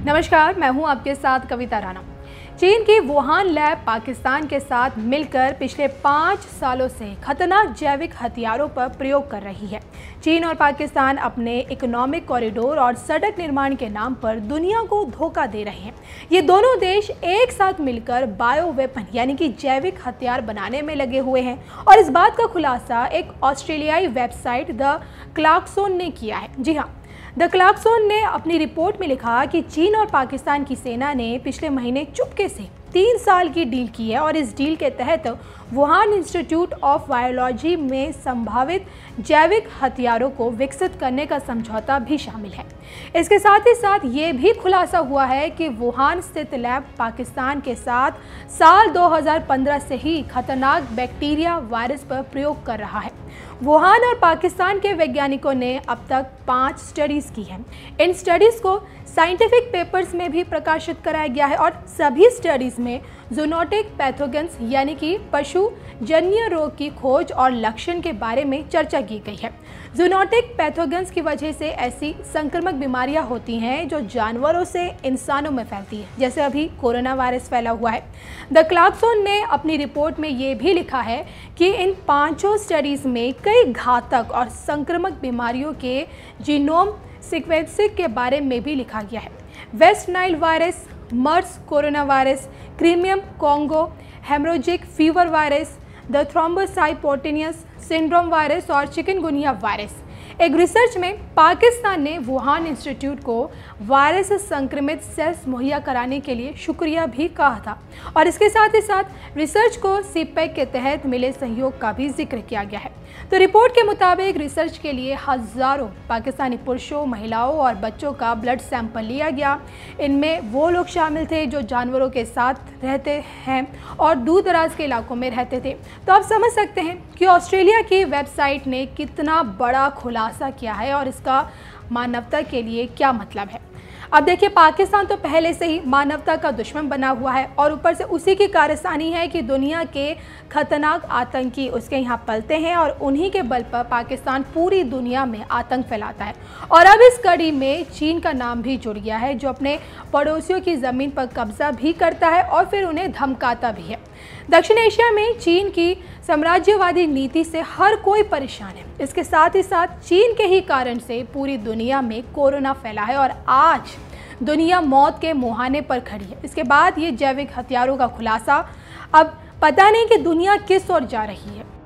नमस्कार, मैं हूं आपके साथ कविता राणा। चीन की वुहान लैब पाकिस्तान के साथ मिलकर पिछले 5 सालों से खतरनाक जैविक हथियारों पर प्रयोग कर रही है। चीन और पाकिस्तान अपने इकोनॉमिक कॉरिडोर और सड़क निर्माण के नाम पर दुनिया को धोखा दे रहे हैं। ये दोनों देश एक साथ मिलकर बायो वेपन यानी कि जैविक हथियार बनाने में लगे हुए हैं और इस बात का खुलासा एक ऑस्ट्रेलियाई वेबसाइट द क्लार्कसोन ने किया है। जी हाँ, द क्लार्कसोन ने अपनी रिपोर्ट में लिखा कि चीन और पाकिस्तान की सेना ने पिछले महीने चुपके से 3 साल की डील की है और इस डील के तहत वुहान इंस्टीट्यूट ऑफ बायोलॉजी में संभावित जैविक हथियारों को विकसित करने का समझौता भी शामिल है। इसके साथ ही साथ ये भी खुलासा हुआ है कि वुहान स्थित लैब पाकिस्तान के साथ साल 2015 से ही खतरनाक बैक्टीरिया वायरस पर प्रयोग कर रहा है। वुहान और पाकिस्तान के वैज्ञानिकों ने अब तक 5 स्टडीज की हैं। इन स्टडीज को साइंटिफिक पेपर्स में भी प्रकाशित कराया गया है और सभी स्टडीज में ज़ूनोटिक पैथोजेंस यानी कि पशु जन्य रोग की खोज और लक्षण के बारे में चर्चा की गई है। ज़ूनोटिक पैथोजेंस की वजह से ऐसी संक्रामक बीमारियां होती हैं जो जानवरों से इंसानों में फैलती है, जैसे अभी कोरोना वायरस फैला हुआ है। द क्लार्कसोन ने अपनी रिपोर्ट में ये भी लिखा है कि इन 5 स्टडीज़ में कई घातक और संक्रामक बीमारियों के जीनोम सीक्वेंसिंग के बारे में भी लिखा गया है। West Nile virus, MERS corona virus, Crimean Congo hemorrhagic fever virus, the thrombocytopenia syndrome virus और चिकनगुनिया वायरस। एक रिसर्च में पाकिस्तान ने वुहान इंस्टीट्यूट को वायरस से संक्रमित सेल्स मुहैया कराने के लिए शुक्रिया भी कहा था और इसके साथ ही साथ रिसर्च को सीपैक के तहत मिले सहयोग का भी जिक्र किया गया है। तो रिपोर्ट के मुताबिक रिसर्च के लिए हज़ारों पाकिस्तानी पुरुषों, महिलाओं और बच्चों का ब्लड सैंपल लिया गया। इनमें वो लोग शामिल थे जो जानवरों के साथ रहते हैं और दूर दराज के इलाकों में रहते थे। तो आप समझ सकते हैं कि ऑस्ट्रेलिया की वेबसाइट ने कितना बड़ा खुलासा किया है और इसका मानवता के लिए क्या मतलब है। अब देखिए, पाकिस्तान तो पहले से ही मानवता का दुश्मन बना हुआ है और ऊपर से उसी की कारस्तानी है कि दुनिया के खतरनाक आतंकी उसके यहाँ पलते हैं और उन्हीं के बल पर पाकिस्तान पूरी दुनिया में आतंक फैलाता है। और अब इस कड़ी में चीन का नाम भी जुड़ गया है, जो अपने पड़ोसियों की ज़मीन पर कब्जा भी करता है और फिर उन्हें धमकाता भी है। दक्षिण एशिया में चीन की साम्राज्यवादी नीति से हर कोई परेशान है। इसके साथ ही साथ चीन के ही कारण से पूरी दुनिया में कोरोना फैला है और आज दुनिया मौत के मुहाने पर खड़ी है। इसके बाद ये जैविक हथियारों का खुलासा, अब पता नहीं कि दुनिया किस ओर जा रही है।